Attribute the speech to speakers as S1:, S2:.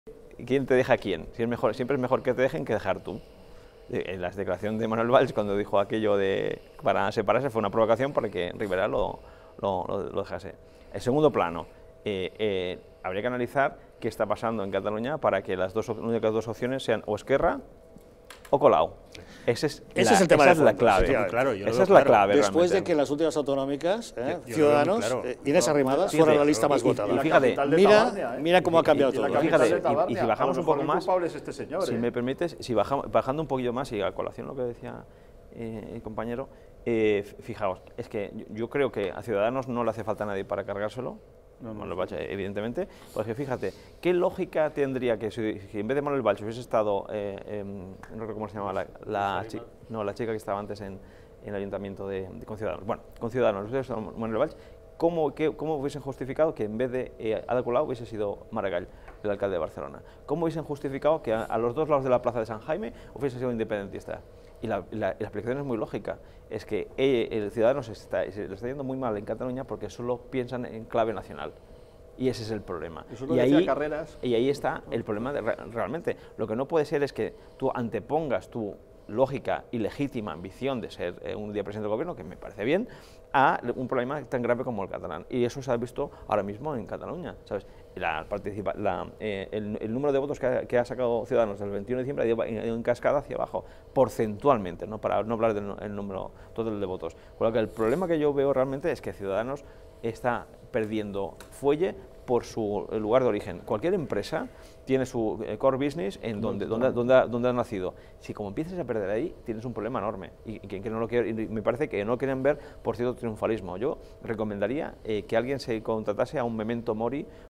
S1: ¿quién te deja a quién? Si es mejor, siempre es mejor que te dejen que dejar tú. En la declaración de Manuel Valls, cuando dijo aquello de para separarse, fue una provocación para que Rivera lo dejase. En segundo plano, habría que analizar qué está pasando en Cataluña para que las únicas dos opciones sean o Esquerra o Colau.
S2: Ese es el tema
S1: esa
S2: de
S1: es la
S2: fondo,
S1: clave.
S2: claro,
S1: Esa es la clave.
S2: Después
S1: realmente.
S2: de que en las últimas autonómicas,
S3: yo
S2: Ciudadanos,
S3: lo veo
S2: Inés Arrimadas,
S1: Fíjate,
S2: fuera la lista más
S1: y
S2: votada.
S1: fíjate,
S2: Mira cómo ha cambiado todo.
S1: Fíjate, y si bajamos un poco más,
S3: culpable es este señor,
S1: si me permites, si bajando un poquito más, y a colación lo que decía el compañero, fijaos, es que yo creo que a Ciudadanos no le hace falta a nadie para cargárselo, Manuel Valls, evidentemente, porque fíjate, ¿qué lógica tendría que si en vez de Manuel Valls hubiese estado, no recuerdo cómo se llamaba, la chica que estaba antes en el ayuntamiento con Ciudadanos, bueno, con Ciudadanos, hubiese estado Manuel Valls, ¿cómo hubiesen justificado que en vez de Ada Colau hubiese sido Maragall, el alcalde de Barcelona? ¿Cómo hubiesen justificado que a los dos lados de la plaza de San Jaime hubiese sido independentista? Y la explicación es muy lógica, es que el Ciudadanos le está yendo muy mal en Cataluña porque solo piensan en clave nacional. Y ese es el problema.
S3: Y
S1: ahí está el problema realmente. Lo que no puede ser es que tú antepongas tu lógica y legítima ambición de ser un día presidente del gobierno, que me parece bien, a un problema tan grave como el catalán. Y eso se ha visto ahora mismo en Cataluña, ¿sabes? El número de votos que ha sacado Ciudadanos el 21 de diciembre ha ido en cascada hacia abajo, porcentualmente, ¿no? Para no hablar del número total de votos. Con lo que el problema que yo veo realmente es que Ciudadanos está perdiendo fuelle por su lugar de origen. Cualquier empresa tiene su core business en donde ha nacido. Si como empiezas a perder ahí, tienes un problema enorme. Y que no lo quiere, y me parece que no quieren ver por cierto triunfalismo. Yo recomendaría que alguien se contratase a un Memento Mori